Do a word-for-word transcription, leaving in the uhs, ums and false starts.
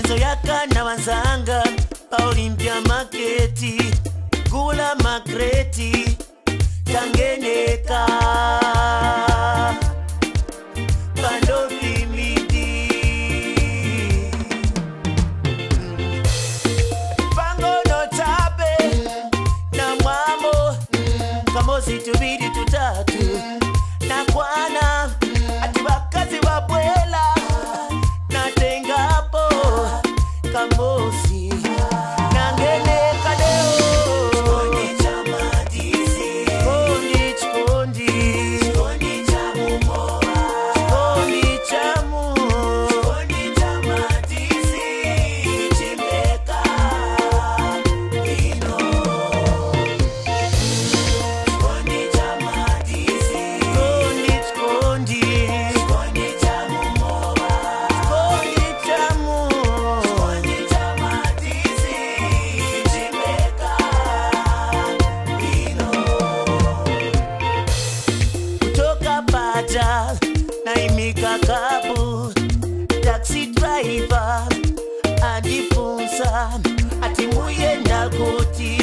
Soyaka na wanzanga Olimpia maketi Gula makreti Tangeneka Bando limidi Pango no tabe Na mwamo Kamosi tubidi tutatu Na kwana Ati wakazi wabwela Na tengapo Kamosi Nangene kadeo Chikondi cha Mmadizi Chikondi chikondi Chikondi cha mumoa Chikondi cha mu Chikondi cha Mmadizi Chimeka Ino Chikondi cha Mmadizi Chikondi chikondi Chikondi cha mumoa Chikondi cha mu Chikondi cha Mmadizi Chimeka Ino Kutoka Bata na imika kabu Taxi driver Adifunza Ati muyenda kuti